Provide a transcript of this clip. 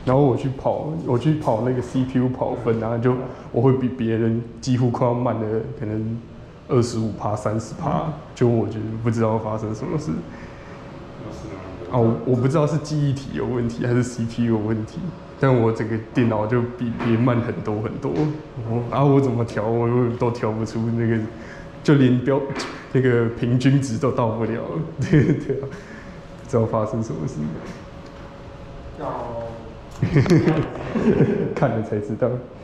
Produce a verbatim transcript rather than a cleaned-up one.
然后我去跑，我去跑那个 C P U 跑分，然后就我会比别人几乎快要慢的可能二十五趴、三十趴，就我觉得不知道发生什么事。啊，我我不知道是记忆体有问题还是 C P U 有问题，但我整个电脑就比别人慢很多很多。我啊，我怎么调我都调不出那个，就连标那个平均值都到不了。对对啊，不知道发生什么事。看了才知道。